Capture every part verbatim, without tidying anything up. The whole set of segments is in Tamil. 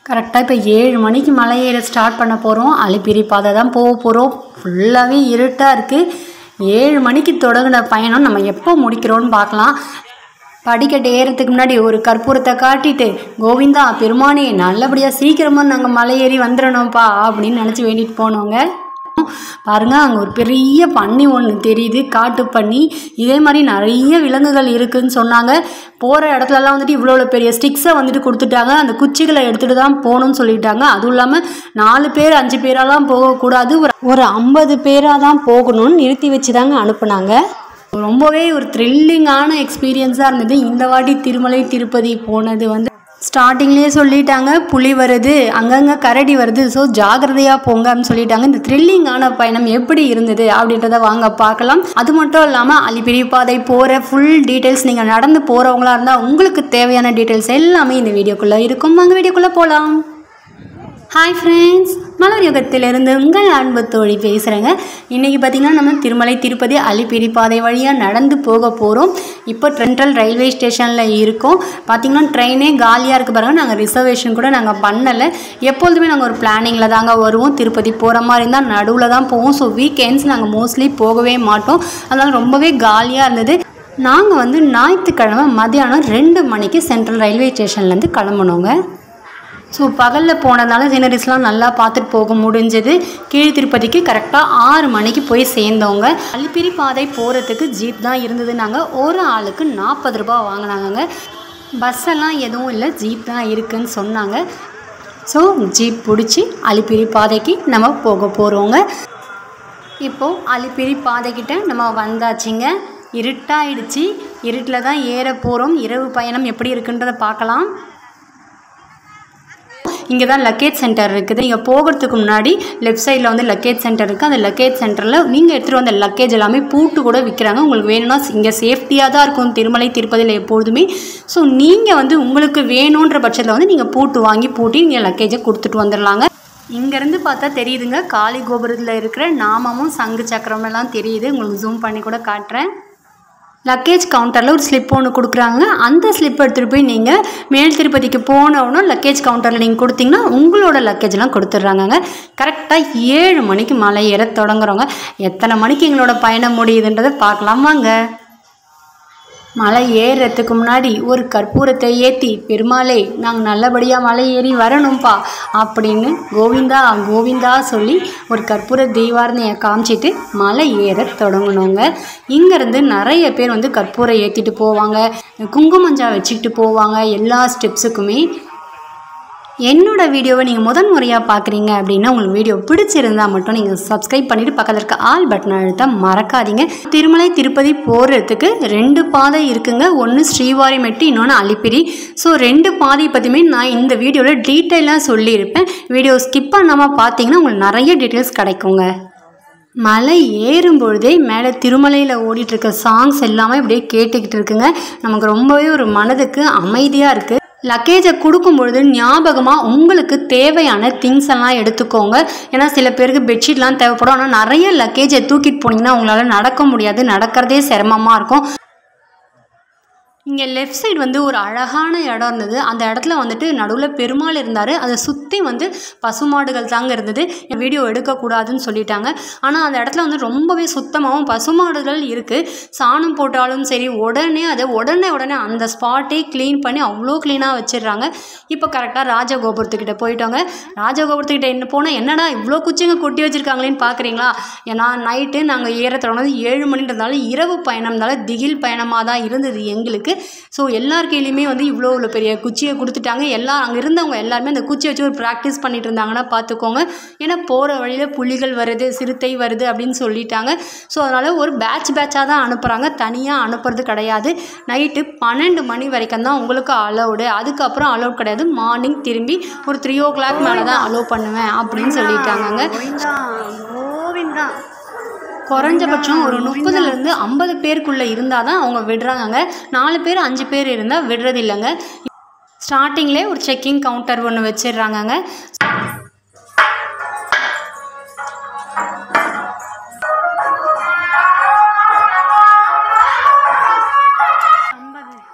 கரெக்டாக இப்போ ஏழு மணிக்கு மலை ஏற ஸ்டார்ட் பண்ண போகிறோம். அலிப்பிரி பாதை தான் போக போகிறோம். ஃபுல்லாகவே இருட்டாக இருக்குது. ஏழு மணிக்கு தொடங்கின பயணம் நம்ம எப்போ முடிக்கிறோன்னு பார்க்கலாம். படிக்கட்டு ஏறத்துக்கு முன்னாடி ஒரு கற்பூரத்தை காட்டிட்டு, கோவிந்தா பெருமானே நல்லபடியாக சீக்கிரமாக நாங்கள் மலை ஏறி வந்துடணும்ப்பா அப்படின்னு நினச்சி வேண்டிட்டு போனோங்க. பாருங்கள், அங்கே ஒரு பெரிய பன்னி ஒன்று தெரியுது, காட்டு பன்னி. இதே மாதிரி நிறைய விலங்குகள் இருக்குதுன்னு சொன்னாங்க. போகிற இடத்துலலாம் வந்துட்டு இவ்வளோ பெரிய ஸ்டிக்ஸை வந்துட்டு கொடுத்துட்டாங்க. அந்த குச்சிகளை எடுத்துகிட்டு தான் போகணும்னு சொல்லிட்டாங்க. அதுவும் இல்லாமல் நாலு பேர் அஞ்சு பேரெல்லாம் போகக்கூடாது, ஒரு ஒரு ஐம்பது பேராக தான் போகணும்னு நிறுத்தி வச்சு தாங்க அனுப்புனாங்க. ரொம்பவே ஒரு த்ரில்லிங்கான எக்ஸ்பீரியன்ஸாக இருந்தது. இந்த வாட்டி திருமலை திருப்பதி போனது வந்து ஸ்டார்டிங்லேயே சொல்லிட்டாங்க, புலி வருது, அங்கங்கே கரடி வருது, ஸோ ஜாகிரதையாக போங்க அப்படின்னு சொல்லிட்டாங்க. இந்த த்ரில்லிங்கான பயணம் எப்படி இருந்தது அப்படின்றத வாங்க பார்க்கலாம். அது மட்டும் இல்லாமல் அலிப்பிரி பாதை போகிற ஃபுல் டீட்டெயில்ஸ், நீங்கள் நடந்து போகிறவங்களா இருந்தால் உங்களுக்கு தேவையான டீட்டெயில்ஸ் எல்லாமே இந்த வீடியோக்குள்ளே இருக்கும். வாங்க வீடியோக்குள்ளே போகலாம். ஹாய் ஃப்ரெண்ட்ஸ், மலர் யுகத்திலிருந்து உங்கள் அன்பு தோழி பேசுகிறேங்க. இன்றைக்கி பார்த்திங்கன்னா நம்ம திருமலை திருப்பதி அலிப்பிரி பாதை வழியாக நடந்து போக போகிறோம். இப்போ சென்ட்ரல் ரயில்வே ஸ்டேஷனில் இருக்கோம். பார்த்திங்கன்னா ட்ரெயினே காலியாக இருக்குது பாருங்கள். நாங்கள் ரிசர்வேஷன் கூட நாங்கள் பண்ணலை. எப்பொழுதுமே நாங்கள் ஒரு பிளானிங்கில் தாங்க வருவோம். திருப்பதி போகிற மாதிரி இருந்தால் நடுவில் தான் போவோம். ஸோ வீக்கெண்ட்ஸ் நாங்கள் மோஸ்ட்லி போகவே மாட்டோம். அதனால் ரொம்பவே காலியாக இருந்தது. நாங்கள் வந்து ஞாயிற்றுக்கிழமை மதியானம் ரெண்டு மணிக்கு சென்ட்ரல் ரயில்வே ஸ்டேஷன்லேருந்து கிளம்புனோங்க. ஸோ பகலில் போனதுனால சீனரிஸ்லாம் நல்லா பார்த்துட்டு போக முடிஞ்சது. கீழ் திருப்பதிக்கு கரெக்டாக ஆறு மணிக்கு போய் சேர்ந்தவங்க. அலிப்பிரி பாதை போகிறதுக்கு ஜீப் தான் இருந்தது. நாங்கள் ஒரு ஆளுக்கு நாற்பது ரூபா வாங்கினாங்க. பஸ்ஸெல்லாம் எதுவும் இல்லை, ஜீப் தான் இருக்குதுன்னு சொன்னாங்க. ஸோ ஜீப் பிடிச்சி அலிப்பிரி பாதைக்கு நம்ம போக போகிறோங்க. இப்போது அலிப்பிரி பாதைக்கிட்ட நம்ம வந்தாச்சுங்க. இருட்டாயிடுச்சு. இருட்டில் தான் ஏற போகிறோம். இரவு பயணம் எப்படி இருக்குன்றதை பார்க்கலாம். இங்கே தான் லக்கேஜ் சென்டர் இருக்குது. நீங்கள் போகிறதுக்கு முன்னாடி லெஃப்ட் சைடில் வந்து லக்கேஜ் சென்டர் இருக்குது. அந்த லக்கேஜ் சென்டரில் நீங்கள் எடுத்துகிட்டு வந்த லக்கேஜ் எல்லாமே பூட்டு கூட விற்கிறாங்க. உங்களுக்கு வேணும்னா இங்கே சேஃப்டியாக தான் இருக்கும் திருமலை திருப்பதியில் எப்பொழுதுமே. ஸோ நீங்கள் வந்து உங்களுக்கு வேணுன்ற பட்சத்தில் வந்து நீங்கள் பூட்டு வாங்கி பூட்டி நீங்கள் லக்கேஜை கொடுத்துட்டு வந்துடலாங்க. இங்கேருந்து பார்த்தா தெரியுதுங்க, காளி கோபுரத்தில் இருக்கிற நாமமும் சங்கு சக்கரமெல்லாம் தெரியுது. உங்களுக்கு ஜூம் பண்ணி கூட காட்டுறேன். லக்கேஜ் கவுண்டரில் ஒரு ஸ்லிப் ஒன்று கொடுக்குறாங்க. அந்த ஸ்லிப் எடுத்துகிட்டு போய் நீங்கள் மேல் திருப்பதிக்கு போனோன்னா லக்கேஜ் கவுண்டரில் நீங்கள் கொடுத்தீங்கன்னா உங்களோட லக்கேஜெலாம் கொடுத்துட்றாங்க. கரெக்டாக ஏழு மணிக்கு மலை ஏற தொடங்குறோங்க. எத்தனை மணிக்கு எங்களோட பயணம் முடியுதுன்றதை பார்க்கலாம் வாங்க. மலை ஏறுறதுக்கு முன்னாடி ஒரு கற்பூரத்தை ஏற்றி, பெருமாளே நாங்கள் நல்லபடியாக மலை ஏறி வரணும்ப்பா அப்படின்னு கோவிந்தா கோவிந்தா சொல்லி ஒரு கற்பூர தீவாரணையை காமிச்சிட்டு மலை ஏற தொடங்கணுங்க. இங்கேருந்து நிறைய பேர் வந்து கற்பூரம் ஏற்றிட்டு போவாங்க, குங்குமஞ்சா வச்சுக்கிட்டு போவாங்க எல்லா ஸ்டெப்ஸுக்குமே. என்னோடய வீடியோவை நீங்கள் முதன் முறையாக பார்க்குறீங்க அப்படின்னா உங்களுக்கு வீடியோ பிடிச்சிருந்தால் மட்டும் நீங்கள் சப்ஸ்கிரைப் பண்ணிவிட்டு பக்கத்தில் இருக்க ஆல் பட்டனை அழுத்த மறக்காதீங்க. திருமலை திருப்பதி போகிறதுக்கு ரெண்டு பாதை இருக்குங்க. ஒன்று ஸ்ரீவாரிமெட்டு, இன்னொன்று அலிப்பிரி. ஸோ ரெண்டு பாதை பற்றியுமே நான் இந்த வீடியோவில் டீட்டெயிலாக சொல்லியிருப்பேன். வீடியோ ஸ்கிப் பண்ணாமல் பார்த்தீங்கன்னா உங்களுக்கு நிறைய டீட்டெயில்ஸ் கிடைக்குங்க. மலை ஏறும்பொழுதே மேலே திருமலையில் ஓடிட்டுருக்க சாங்ஸ் எல்லாமே இப்படியே கேட்டுக்கிட்டு இருக்குங்க. நமக்கு ரொம்பவே ஒரு மனதுக்கு அமைதியாக இருக்குது. லக்கேஜை கொடுக்கும் பொழுது ஞாபகமாக உங்களுக்கு தேவையான திங்ஸ் எல்லாம் எடுத்துக்கோங்க. ஏன்னா சில பேருக்கு பெட்ஷீட்லாம் தேவைப்படும். ஆனால் நிறைய லக்கேஜை தூக்கிட்டு போனீங்கன்னா உங்களால் நடக்க முடியாது, நடக்கிறதே சிரமமாக இருக்கும். இங்கே லெஃப்ட் சைடு வந்து ஒரு அழகான இடம் இருந்தது. அந்த இடத்துல வந்துட்டு நடுவில் பெருமாள் இருந்தார். அதை சுற்றி வந்து பசுமாடுகள் தாங்க இருந்தது. வீடியோ எடுக்கக்கூடாதுன்னு சொல்லிட்டாங்க. ஆனால் அந்த இடத்துல வந்து ரொம்பவே சுத்தமாகவும் பசுமாடுகள் இருக்குது. சாணம் போட்டாலும் சரி, உடனே அதை உடனே உடனே அந்த ஸ்பாட்டே க்ளீன் பண்ணி அவ்வளோ க்ளீனாக வச்சிடுறாங்க. இப்போ கரெக்டாக ராஜகோபுரத்துக்கிட்ட போயிட்டோங்க. ராஜகோபுரத்துக்கிட்ட என்ன போனால் என்னடா இவ்வளோ குச்சிங்க கொட்டி வச்சுருக்காங்களேன்னு பார்க்குறீங்களா? ஏன்னா நைட்டு நாங்கள் ஏற தொடங்கினது ஏழு மணின்றதால இரவு பயணம்னால திகில் பயணமாக தான் இருந்தது எங்களுக்கு. ஸோ எல்லார் கையிலையுமே வந்து இவ்வளோ இவ்வளோ பெரிய குச்சியை கொடுத்துட்டாங்க. எல்லாம் அங்கே இருந்தவங்க எல்லாருமே அந்த குச்சியை வச்சு ஒரு ப்ராக்டிஸ் பண்ணிட்டு இருந்தாங்கன்னா பார்த்துக்கோங்க. ஏன்னா போகிற வழியில் புலிகள் வருது, சிறுத்தை வருது அப்படின்னு சொல்லிட்டாங்க. ஸோ அதனால் ஒரு பேட்ச் பேட்சாக தான் அனுப்புகிறாங்க, தனியாக அனுப்புறது கிடையாது. நைட்டு பன்னெண்டு மணி வரைக்கும் தான் உங்களுக்கு அலௌடு, அதுக்கப்புறம் அலௌட் கிடையாது. மார்னிங் திரும்பி ஒரு த்ரீ ஓ கிளாக் மேலே தான் அலோவ் பண்ணுவேன் அப்படின்னு சொல்லிட்டாங்க. குறைஞ்சபட்சம் ஒரு முப்பதுலேருந்து ஐம்பது பேருக்குள்ளே இருந்தால் தான் அவங்க விடுறாங்க. நாலு பேர் அஞ்சு பேர் இருந்தால் விடுறது இல்லைங்க. ஸ்டார்டிங்லேயே ஒரு செக்கிங் கவுண்டர் ஒன்று வச்சிடுறாங்கங்க.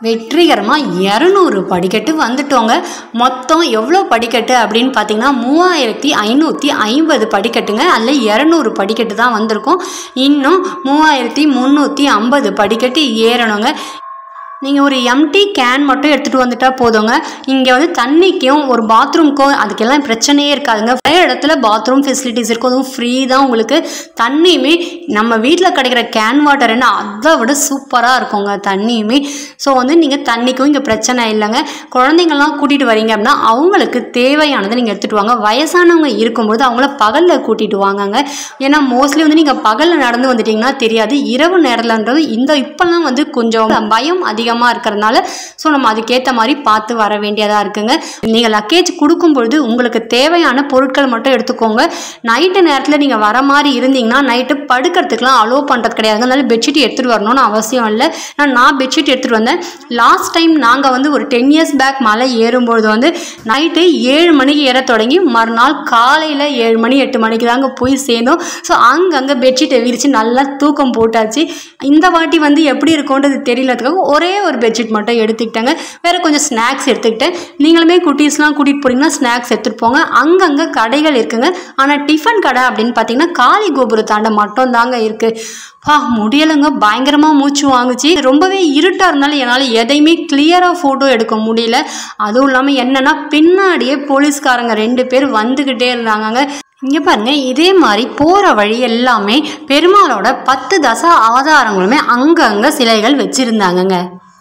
வெற்றிகரமாக இரநூறு படிக்கட்டு வந்துட்டோங்க. மொத்தம் எவ்வளோ படிக்கட்டு அப்படின்னு பார்த்தீங்கன்னா மூவாயிரத்தி ஐநூற்றி ஐம்பது படிக்கட்டுங்க. அதில் இரநூறு படிக்கட்டு தான் வந்திருக்கும். இன்னும் மூவாயிரத்தி முந்நூற்றி ஐம்பது படிக்கட்டு ஏறணுங்க. நீங்கள் ஒரு எம்டி கேன் மட்டும் எடுத்துகிட்டு வந்துட்டால் போதுங்க. இங்கே வந்து தண்ணிக்கும் ஒரு பாத்ரூம்க்கும் அதுக்கெல்லாம் பிரச்சனையே இருக்காதுங்க. நிறைய இடத்துல பாத்ரூம் ஃபெசிலிட்டிஸ் இருக்கும், அதுவும் ஃப்ரீ தான் உங்களுக்கு. தண்ணியுமே நம்ம வீட்டில் கிடைக்கிற கேன் வாட்டர் என்ன அதை விட சூப்பராக இருக்குங்க தண்ணியுமே. ஸோ வந்து நீங்கள் தண்ணிக்கும் இங்கே பிரச்சனை இல்லைங்க. குழந்தைங்கள்லாம் கூட்டிகிட்டு வரீங்க அப்படின்னா அவங்களுக்கு தேவையானதை நீங்கள் எடுத்துகிட்டு வாங்க. வயசானவங்க இருக்கும்போது அவங்கள பகலில் கூட்டிகிட்டு வாங்கங்க. ஏன்னா மோஸ்ட்லி வந்து நீங்கள் பகலில் நடந்து வந்துட்டிங்கன்னா தெரியாது. இரவு நேரம்ன்றது இந்த இப்போல்லாம் வந்து கொஞ்சம் பயம் அதிகம் இருக்கிறதுனால ஸோ நம்ம அதுக்கேற்ற மாதிரி பார்த்து வர வேண்டியதாக இருக்குங்க. நீங்கள் லக்கேஜ் கொடுக்கும்பொழுது உங்களுக்கு தேவையான பொருட்கள் மட்டும் எடுத்துக்கோங்க. நைட்டு நேரத்தில் நீங்கள் வர மாதிரி இருந்தீங்கன்னா நைட்டு படுக்கிறதுக்குலாம் அலோவ் பண்ணுறது கிடையாது. அதனால பெட்ஷீட் எடுத்துகிட்டு வரணும்னு அவசியம் இல்லை. நான் நான் பெட்ஷீட் எடுத்துகிட்டு வந்தேன். லாஸ்ட் டைம் நாங்கள் வந்து ஒரு டென் இயர்ஸ் பேக் மலை ஏறும்பொழுது வந்து நைட்டு ஏழு மணிக்கு ஏற தொடங்கி மறுநாள் காலையில் ஏழு மணி எட்டு மணிக்கு தாங்க போய் சேர்ந்தோம். ஸோ அங்கங்கே பெட்ஷீட்டை விரித்து நல்லா தூக்கம் போட்டாச்சு. இந்த வாட்டி வந்து எப்படி இருக்கும்ன்றது தெரியலதுக்காக ஒரே ஒரு பெட்ஷீட் மட்டும் எடுத்துக்கிட்டேங்க. வேறு கொஞ்சம் ஸ்நாக்ஸ் எடுத்துக்கிட்டேன். நீங்களுமே குட்டீஸ்லாம் கூட்டிகிட்டு போனீங்கன்னா ஸ்நாக்ஸ் எடுத்துகிட்டு போங்க. அங்கங்கே கடைகள் இருக்குங்க. ஆனால் டிஃபன் கடை அப்படின்னு பார்த்தீங்கன்னா காளி கோபுரத்தாண்ட மட்டும் தாங்க இருக்குது. பா முடியலைங்க, பயங்கரமாக மூச்சு வாங்குச்சு. ரொம்பவே இருட்டாக இருந்தாலும் என்னால் எதையுமே கிளியராக ஃபோட்டோ எடுக்க முடியல. அதுவும் இல்லாமல் என்னென்னா பின்னாடியே போலீஸ்காரங்க ரெண்டு பேர் வந்துக்கிட்டே இருந்தாங்க. இங்கே பாருங்கள், இதே மாதிரி போகிற வழி எல்லாமே பெருமாளோட பத்து தச அவதாரங்களுமே அங்கங்கே சிலைகள் வச்சுருந்தாங்கங்க.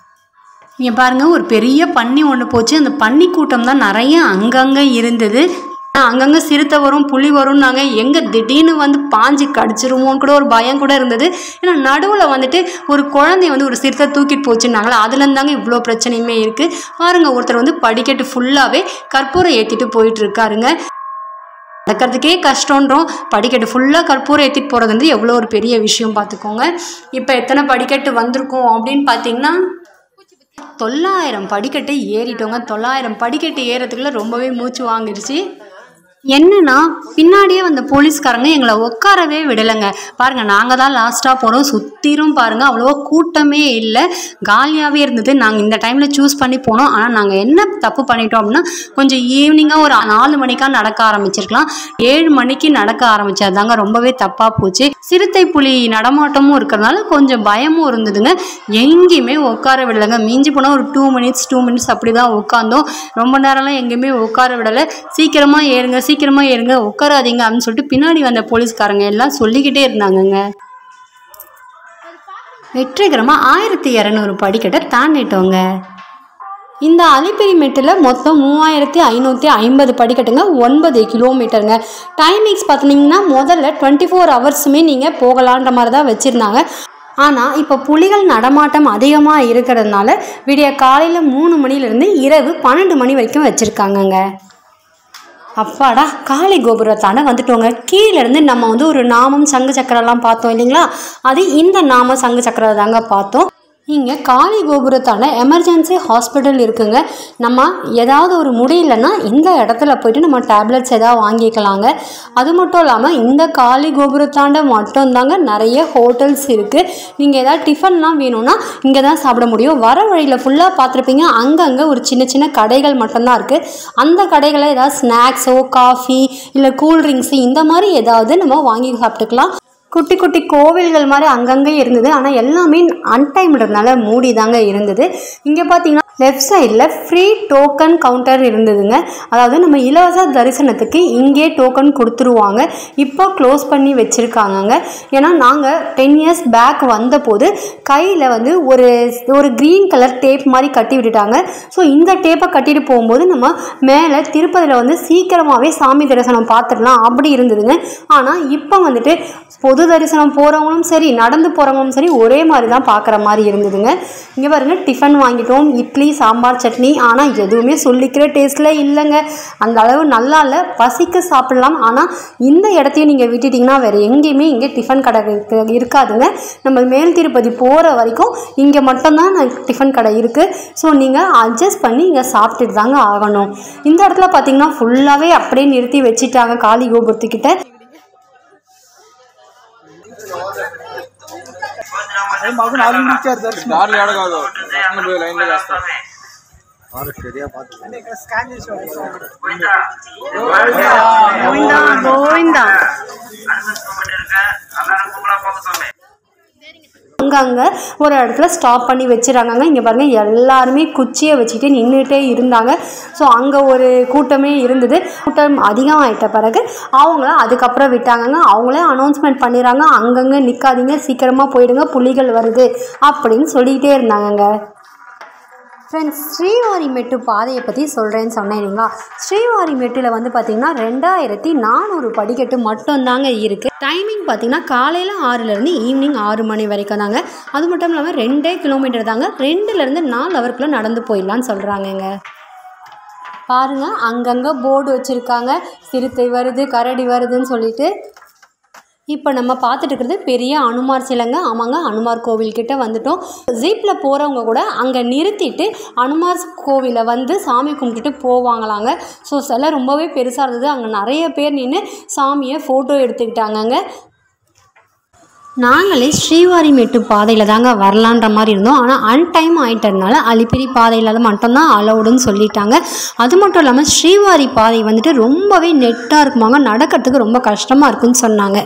இங்கே பாருங்கள், ஒரு பெரிய பன்னி ஒன்று போச்சு. அந்த பன்னி கூட்டம் தான் நிறைய அங்கங்கே இருந்தது. அங்கங்கே சிறுத்தை வரும், புலி வரும். நாங்கள் எங்கே திடீர்னு வந்து பாஞ்சு கடிச்சிருவோன்னு கூட ஒரு பயம் கூட இருந்தது. ஏன்னா நடுவில் வந்துட்டு ஒரு குழந்தைய வந்து ஒரு சிறுத்தை தூக்கிட்டு போச்சுன்னாங்களா, அதுலேருந்தாங்க இவ்வளோ பிரச்சனையுமே இருக்குது. பாருங்கள், ஒருத்தர் வந்து படிக்கட்டு ஃபுல்லாகவே கற்பூரம் ஏற்றிட்டு போயிட்டு இருக்காருங்க. நடக்கிறதுக்கே கஷ்டன்றோம், படிக்கட்டு ஃபுல்லாக கற்பூரம் ஏற்றிட்டு போகிறது வந்து எவ்வளோ ஒரு பெரிய விஷயம் பார்த்துக்கோங்க. இப்போ எத்தனை படிக்கட்டு வந்திருக்கோம் அப்படின்னு பார்த்தீங்கன்னா தொள்ளாயிரம் படிக்கட்டு ஏறிட்டோங்க. தொள்ளாயிரம் படிக்கட்டு ஏறதுக்குள்ள ரொம்பவே மூச்சு வாங்கிடுச்சு. என்னன்னா பின்னாடியே வந்த போலீஸ்காரங்க எங்களை உட்காரவே விடலைங்க. பாருங்கள், நாங்கள் தான் லாஸ்ட்டாக போகிறோம். சுற்றிரும் பாருங்கள், அவ்வளோவா கூட்டமே இல்லை, காலியாகவே இருந்தது. நாங்கள் இந்த டைமில் சூஸ் பண்ணி போனோம். ஆனால் நாங்கள் என்ன தப்பு பண்ணிட்டோம் அப்படின்னா கொஞ்சம் ஈவினிங்காக ஒரு நாலு மணிக்காக நடக்க ஆரம்பிச்சிருக்கலாம். ஏழு மணிக்கு நடக்க ஆரம்பித்ததாங்க ரொம்பவே தப்பாக போச்சு. சிறுத்தை புலி நடமாட்டமும் இருக்கிறதுனால கொஞ்சம் பயமும் இருந்ததுங்க. எங்கேயுமே உட்கார விடலைங்க. மிஞ்சி போனால் ஒரு டூ மினிட்ஸ் டூ மினிட்ஸ் அப்படி தான் உட்காந்தோம். ரொம்ப நேரம்லாம் எங்கேயுமே உட்கார விடலை. சீக்கிரமாக ஏறுங்க சீக்கிரமாக ஏறுங்க, உட்காராதீங்க அப்படின்னு சொல்லிட்டு பின்னாடி வந்த போலீஸ்காரங்க எல்லாம் சொல்லிக்கிட்டே இருந்தாங்கங்க. வெற்றிகரமாக ஆயிரத்தி இரநூறு படிக்கட்டை தாண்டிட்டோங்க. இந்த அலிப்பிரி மெட்டில் மொத்தம் மூவாயிரத்தி ஐநூற்றி ஐம்பது படிக்கட்டுங்க, ஒன்பது கிலோமீட்டருங்க. டைமிங்ஸ் பார்த்தீங்கன்னா முதல்ல டுவெண்ட்டி ஃபோர் ஹவர்ஸுமே நீங்கள் போகலான்ற மாதிரி தான் வச்சுருந்தாங்க. ஆனால் இப்போ புலிகள் நடமாட்டம் அதிகமாக இருக்கிறதுனால விடிய காலையில் மூணு மணிலேருந்து இரவு பன்னெண்டு மணி வரைக்கும் வச்சுருக்காங்கங்க. அப்பாடா, காளி கோபுரத்தாண்ட வந்துட்டோங்க. கீழேருந்து நம்ம வந்து ஒரு நாமம் சங்கு சக்கரெல்லாம் பார்த்தோம் இல்லைங்களா, அது இந்த நாமம் சங்கு சக்கரை தாங்க பார்த்தோம். இங்கே காளி கோபுரத்தான எமர்ஜென்சி ஹாஸ்பிட்டல் இருக்குங்க. நம்ம ஏதாவது ஒரு முடியலன்னா இந்த இடத்துல போய்ட்டு நம்ம டேப்லெட்ஸ் ஏதாவது வாங்கிக்கலாங்க. அது மட்டும் இல்லாமல் இந்த காளி கோபுரத்தாண்ட மட்டும்தாங்க நிறைய ஹோட்டல்ஸ் இருக்குது. நீங்கள் ஏதாவது டிஃபன்லாம் வேணும்னா இங்கே தான் சாப்பிட முடியும். வர வழியில் ஃபுல்லாக பார்த்துருப்பீங்க, அங்கங்கே ஒரு சின்ன சின்ன கடைகள் மட்டும்தான் இருக்குது. அந்த கடைகளில் ஏதாவது ஸ்நாக்ஸோ காஃபி இல்லை கூல்ட்ரிங்க்ஸு இந்த மாதிரி ஏதாவது நம்ம வாங்கி சாப்பிட்டுக்கலாம். குட்டி குட்டி கோவில்கள் மாதிரி அங்கங்கே இருந்தது. ஆனால் எல்லாமே அன்டைம்ன்றதுனால மூடி தாங்க இருந்தது. இங்கே பார்த்தீங்கன்னா லெஃப்ட் சைடில் ஃப்ரீ டோக்கன் கவுண்டர் இருந்ததுங்க. அதாவது நம்ம இலவச தரிசனத்துக்கு இங்கே டோக்கன் கொடுத்துருவாங்க. இப்போ க்ளோஸ் பண்ணி வச்சுருக்காங்கங்க. ஏன்னா நாங்கள் டென் இயர்ஸ் பேக் வந்தபோது கையில் வந்து ஒரு ஒரு க்ரீன் கலர் டேப் மாதிரி கட்டி விட்டுட்டாங்க. ஸோ இந்த டேப்பை கட்டிட்டு போகும்போது நம்ம மேலே திருப்பதியில் வந்து சீக்கிரமாகவே சாமி தரிசனம் பார்த்துடலாம் அப்படி இருந்ததுங்க. ஆனால் இப்போ வந்துட்டு பொது தரிசனம் போகிறவங்களும் சரி நடந்து போகிறவங்களும் சரி ஒரே மாதிரி தான் பார்க்குற மாதிரி இருந்ததுங்க. இங்கே பாருங்கள், டிஃபன் வாங்கிட்டோம், இட்லி சாம்பார் சட்னி. ஆனால் எதுவுமே சொல்லிக்கிற டேஸ்ட்டில் இல்லைங்க. அந்த அளவு நல்லா இல்லை, பசிக்க சாப்பிட்லாம். ஆனால் இந்த இடத்தையும் நீங்கள் விட்டுட்டிங்கன்னா வேறு எங்கேயுமே இங்கே டிஃபன் கடை இருக்காதுங்க. நம்ம மேல் திருப்பதி போகிற வரைக்கும் இங்கே மட்டும்தான் டிஃபன் கடை இருக்குது. ஸோ நீங்கள் அட்ஜஸ்ட் பண்ணி இங்கே சாப்பிட்டுட்டு தாங்க ஆகணும். இந்த இடத்துல பார்த்தீங்கன்னா ஃபுல்லாகவே அப்படியே நிறுத்தி வச்சுட்டாங்க காளி கோபுரத்துக்கிட்ட. అప్పుడు నాలుగు ఇచ్చారు దర్శనం దారి ఏడ కాదు దర్శనం పోయి లైన్ లో చేస్తారు ఆరు సరియా పాత అంటే ఇక్కడ స్కాన్ చేసేవాళ్ళు గోవిందా గోవిందా గోవిందా அங்கங்கே ஒரு இடத்துல ஸ்டாப் பண்ணி வச்சுறாங்க. இங்கே பாருங்கள் எல்லாருமே குச்சியை வச்சுட்டு நின்றுட்டே இருந்தாங்க. ஸோ அங்கே ஒரு கூட்டமே இருந்தது. கூட்டம் அதிகமாகிட்ட பிறகு அவங்கள அதுக்கப்புறம் விட்டாங்கங்க. அவங்களே அனௌன்ஸ்மெண்ட் பண்ணிடுறாங்க, அங்கங்கே நிற்காதீங்க, சீக்கிரமாக போயிடுங்க, புலிகள் வருது அப்படின்னு சொல்லிக்கிட்டே இருந்தாங்கங்க. ஃப்ரெண்ட்ஸ், ஸ்ரீவாரிமெட்டு பாதையை பற்றி சொல்கிறேன்னு சொன்னேன் இல்லைங்களா. ஸ்ரீவாரிமெட்டில் வந்து பார்த்திங்கன்னா ரெண்டாயிரத்தி நானூறு படிக்கட்டு மட்டும்தாங்க இருக்குது. டைமிங் பார்த்திங்கன்னா காலையில் ஆறுலேருந்து ஈவினிங் ஆறு மணி வரைக்கும் தாங்க. அது மட்டும் இல்லாமல் ரெண்டே கிலோமீட்டர் தாங்க. ரெண்டுலேருந்து நாலு ஹவருக்குள்ளே நடந்து போயிடலான்னு சொல்கிறாங்கங்க. பாருங்கள், அங்கங்கே போர்டு வச்சுருக்காங்க, சிறுத்தை வருது, கரடி வருதுன்னு சொல்லிட்டு. இப்போ நம்ம பார்த்துட்டு இருக்கிறது பெரிய அனுமார் சிலைங்க. ஆமாங்க, அனுமார் கோவில்கிட்ட வந்துட்டோம். ஜீப்பில் போகிறவங்க கூட அங்கே நிறுத்திட்டு அனுமார் கோவிலை வந்து சாமி கும்பிட்டுட்டு போவாங்களாங்க. ஸோ சிலை ரொம்பவே பெருசாக இருந்தது. அங்கே நிறைய பேர் நின்று சாமியை ஃபோட்டோ எடுத்துக்கிட்டாங்கங்க. நாங்களே ஸ்ரீவாரிமெட்டு பாதையில் தாங்க வரலான்ற மாதிரி இருந்தோம். ஆனால் அன்டைம் ஆகிட்டதுனால அலிப்பிரி பாதையில் மட்டும்தான் அலௌடுன்னு சொல்லிட்டாங்க. அது மட்டும் இல்லாமல் ஸ்ரீவாரி பாதை வந்துட்டு ரொம்பவே நெட்டாக இருக்குமாங்க, நடக்கிறதுக்கு ரொம்ப கஷ்டமாக இருக்குன்னு சொன்னாங்க.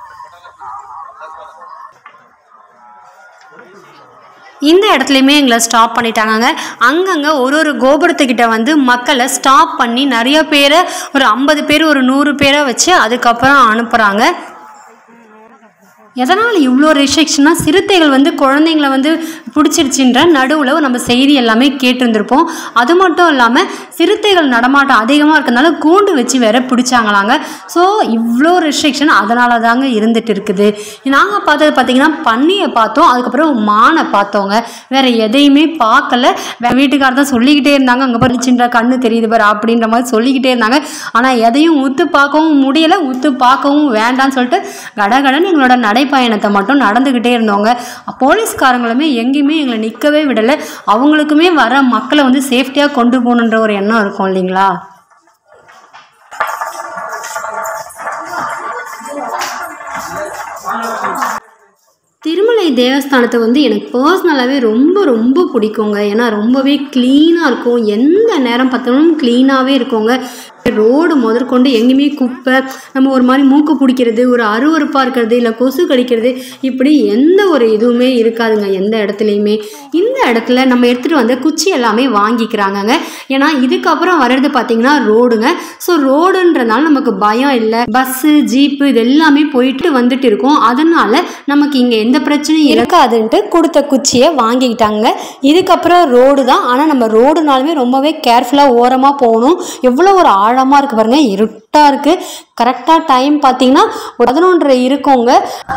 இந்த இடத்துலையுமே எங்களை ஸ்டாப் பண்ணிட்டாங்க. அங்கங்கே ஒரு ஒரு கோபுரத்துக்கிட்ட வந்து மக்களை ஸ்டாப் பண்ணி நிறைய பேரை, ஒரு ஐம்பது பேர் ஒரு நூறு பேரை வச்சு அதுக்கப்புறம் அனுப்புகிறாங்க. எதனால் இவ்வளோ ரெஸ்ட்ரிக்ஷனாக, சிறுத்தைகள் வந்து குழந்தைங்களை வந்து பிடிச்சிருச்சுன்ற நடுவில் நம்ம செய்தி எல்லாமே கேட்டிருந்துருப்போம். அது மட்டும் இல்லாமல் சிறுத்தைகள் நடமாட்டம் அதிகமாக இருக்கிறதுனால கூண்டு வச்சு வேற பிடிச்சாங்களாங்க. ஸோ இவ்வளோ ரெஸ்ட்ரிக்ஷன் அதனால தாங்க இருந்துகிட்டு இருக்குது. நாங்கள் பார்த்தது பார்த்திங்கன்னா பன்னியை பார்த்தோம், அதுக்கப்புறம் மானை பார்த்தோங்க. வேறு எதையுமே பார்க்கல. வீட்டுக்காரர் தான் சொல்லிக்கிட்டே இருந்தாங்க, அங்கே பறிச்சுன்ற கண்ணு தெரியுது பாரு அப்படின்ற மாதிரி சொல்லிக்கிட்டே இருந்தாங்க. ஆனால் எதையும் உத்து பார்க்கவும் முடியலை, உத்து பார்க்கவும் வேண்டான்னு சொல்லிட்டு கடகடன்னு எங்களோட நடை பயணத்தை மட்டும் நடந்துக்கிட்டே இருந்தோங்க. போலீஸ்காரங்களுமே எங்கேயுமே எங்களை நிற்கவே விடலை. அவங்களுக்குமே வர மக்களை வந்து சேஃப்டியாக கொண்டு போகணுன்ற ஒரு எண்ணம் இருக்கும் இல்லைங்களா. திருமலை தேவஸ்தானத்தை வந்து எனக்கு பர்சனலாகவே ரொம்ப ரொம்ப பிடிக்குங்க. ஏன்னா ரொம்பவே க்ளீனாக இருக்கும், எந்த நேரம் பார்த்தாலும் க்ளீனாகவே இருக்குங்க. ரோடு முதற்கொண்டு எங்கேயுமே குப்பை, நம்ம ஒரு மாதிரி மூக்கு பிடிக்கிறது, ஒரு அருவறுப்பாக இருக்கிறது, இல்லை கொசு கடிக்கிறது, இப்படி எந்த ஒரு இதுவுமே இருக்காதுங்க எந்த இடத்துலையுமே. இந்த இடத்துல நம்ம எடுத்துகிட்டு வந்த குச்சி எல்லாமே வாங்கிக்கிறாங்கங்க. ஏன்னா இதுக்கப்புறம் வர்றது பார்த்திங்கன்னா ரோடுங்க. ஸோ ரோடுன்றதுனால நமக்கு பயம் இல்லை. பஸ்ஸு, ஜீப்பு இது எல்லாமே போயிட்டு வந்துட்டு இருக்கோம். அதனால் நமக்கு இங்கே எந்த பிரச்சனையும் இருக்காதுன்ட்டு கொடுத்த குச்சியை வாங்கிக்கிட்டாங்க. இதுக்கப்புறம் ரோடு தான். ஆனால் நம்ம ரோடுனாலுமே ரொம்பவே கேர்ஃபுல்லாக ஓரமாக போகணும். எவ்வளோ ஒரு ஆழமாக இருக்குது பாருங்க, இருட்டாக இருக்குது. கரெக்டாக டைம் பார்த்தீங்கன்னா ஒரு பதினொன்றரை இருக்குங்க.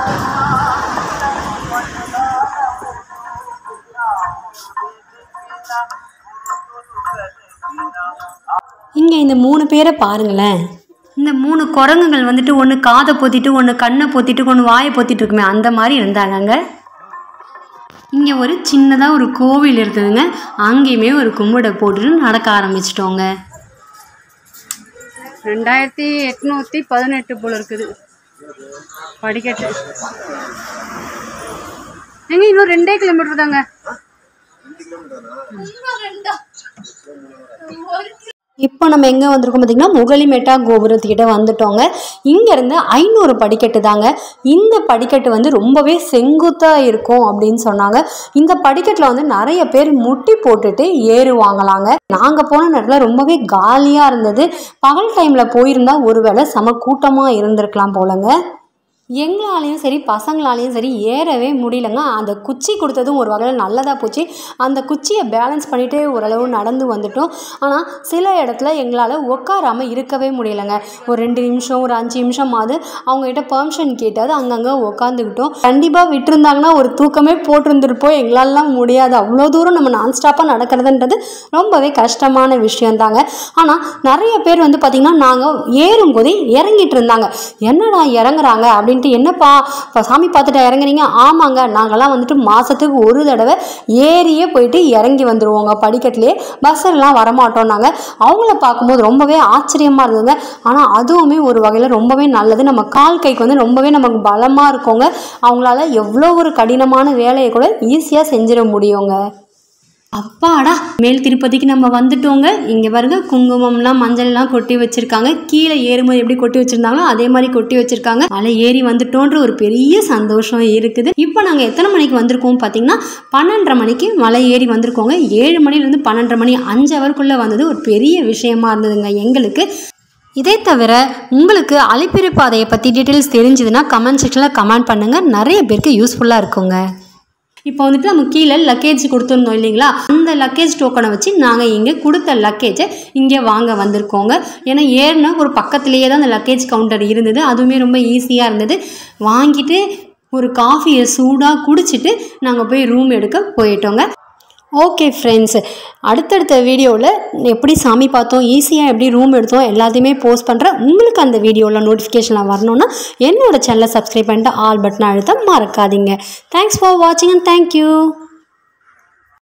இங்கே இந்த மூணு பேரை பாருங்களேன். இந்த மூணு குரங்குகள் வந்துட்டு ஒன்று காதை பொத்திட்டு, ஒன்று கண்ணை பொத்திட்டு, ஒன்று வாயை பொத்திட்டு இருக்குமே, அந்த மாதிரி இருந்தாங்க. இங்கே ஒரு சின்னதாக ஒரு கோவில் இருக்குதுங்க. அங்கேயுமே ஒரு கும்பிடை போட்டுட்டு நடக்க ஆரம்பிச்சிட்டோங்க. ரெண்டாயிரத்தி எட்நூற்றி பதினெட்டு போல் இருக்குது படிக்கட்டு. எங்க இன்னும் ரெண்டே கிலோமீட்டர் தாங்க. இப்போ நம்ம எங்கே வந்திருக்கோம் பார்த்திங்கன்னா முகலிமேட்டா கோபுரத்துக்கிட்ட வந்துட்டோங்க. இங்கேருந்து ஐநூறு படிக்கட்டு தாங்க. இந்த படிக்கட்டு வந்து ரொம்பவே செங்குத்தாக இருக்கும் அப்படின்னு சொன்னாங்க. இந்த படிக்கட்டில் வந்து நிறைய பேர் முட்டி போட்டுட்டு ஏறுவாங்களாங்க. நாங்கள் போன நேரத்தில் ரொம்பவே காலியாக இருந்தது. பகல் டைமில் போயிருந்தா ஒருவேளை செம கூட்டமாக இருந்திருக்கலாம் போலங்க. எங்களாலேயும் சரி பசங்களாலேயும் சரி ஏறவே முடியலங்க. அந்த குச்சி கொடுத்ததும் ஒரு வகையில் நல்லதாக போச்சு. அந்த குச்சியை பேலன்ஸ் பண்ணிவிட்டு ஓரளவு நடந்து வந்துட்டோம். ஆனால் சில இடத்துல எங்களால் உட்காராமல் இருக்கவே முடியலைங்க. ஒரு ரெண்டு நிமிஷம் ஒரு அஞ்சு நிமிஷமாவது அவங்ககிட்ட பெர்மிஷன் கேட்டாது அங்கங்கே உட்காந்துக்கிட்டோம். கண்டிப்பாக விட்டுருந்தாங்கன்னா ஒரு தூக்கமே போட்டிருந்துருப்போம். எங்களாலாம் முடியாது. அவ்வளோ தூரம் நம்ம நான்ஸ்டாப்பாக நடக்கிறதுன்றது ரொம்பவே கஷ்டமான விஷயந்தாங்க. ஆனால் நிறைய பேர் வந்து பார்த்திங்கன்னா நாங்கள் ஏறும்போதே இறங்கிட்டு இருந்தாங்க. என்னடா இறங்குறாங்க அப்படின்னு அப்படின்ட்டு என்னப்பா இப்போ சாமி பார்த்துட்டு இறங்குறீங்க? ஆமாங்க, நாங்கள்லாம் வந்துட்டு மாதத்துக்கு ஒரு தடவை ஏறியே போயிட்டு இறங்கி வந்துடுவோங்க படிக்கட்டிலே, பஸ்ஸெல்லாம் வரமாட்டோம் நாங்கள். அவங்கள பார்க்கும்போது ரொம்பவே ஆச்சரியமாக இருந்ததுங்க. ஆனால் அதுவுமே ஒரு வகையில் ரொம்பவே நல்லது. நம்ம கால் கைக்கு வந்து ரொம்பவே நமக்கு பலமாக இருக்கோங்க. அவங்களால எவ்வளோ ஒரு கடினமான வேலையை கூட ஈஸியாக செஞ்சிட முடியுங்க. அப்பாடா, மேல் திருப்பதிக்கு நம்ம வந்துட்டோங்க. இங்கே பாருங்க, குங்குமம்லாம் மஞ்சள்லாம் கொட்டி வச்சுருக்காங்க. கீழே ஏறும்போது எப்படி கொட்டி வச்சுருந்தாங்களோ அதே மாதிரி கொட்டி வச்சுருக்காங்க. மலை ஏறி வந்துட்டோன்ற ஒரு பெரிய சந்தோஷம் இருக்குது. இப்போ நாங்கள் எத்தனை மணிக்கு வந்திருக்கோம் பார்த்தீங்கன்னா பன்னெண்டரை மணிக்கு மலை ஏறி வந்திருக்கோங்க. ஏழு மணிலேருந்து பன்னெண்டரை மணி அஞ்சு ஹவருக்குள்ளே வந்தது ஒரு பெரிய விஷயமா இருந்ததுங்க எங்களுக்கு. இதே தவிர உங்களுக்கு அலிப்பிரி பாதையை பற்றி டீட்டெயில்ஸ் தெரிஞ்சதுன்னா கமெண்ட் செக்ஷனில் கமெண்ட் பண்ணுங்கள். நிறைய பேருக்கு யூஸ்ஃபுல்லாக இருக்குங்க. இப்போ வந்துட்டு நம்ம கீழே லக்கேஜ் கொடுத்துருந்தோம் இல்லைங்களா, அந்த லக்கேஜ் டோக்கனை வச்சு நாங்கள் இங்கே கொடுத்த லக்கேஜை இங்கே வாங்க வந்திருக்கோங்க. ஏன்னா ஏறினா ஒரு பக்கத்துலேயே தான் அந்த லக்கேஜ் கவுண்டர் இருந்தது. அதுவுமே ரொம்ப ஈஸியாக இருந்தது. வாங்கிட்டு ஒரு காஃபியை சூடாக குடிச்சிட்டு நாங்கள் போய் ரூம் எடுக்க போயிட்டோங்க. ஓகே ஃப்ரெண்ட்ஸ், அடுத்தடுத்த வீடியோவில் எப்படி சாமி பார்த்தோம், ஈஸியாக எப்படி ரூம் எடுத்தோம் எல்லாத்தையுமே போஸ்ட் பண்ணுறேன். உங்களுக்கு அந்த வீடியோவில் நோட்டிஃபிகேஷனில் வரணுன்னா என்னோடய சேனலை சப்ஸ்கிரைப் பண்ணிட்டு ஆல் பட்டனை அழுத்த மறக்காதீங்க. தேங்க்ஸ் ஃபார் வாட்சிங் அண்ட் தேங்க்யூ.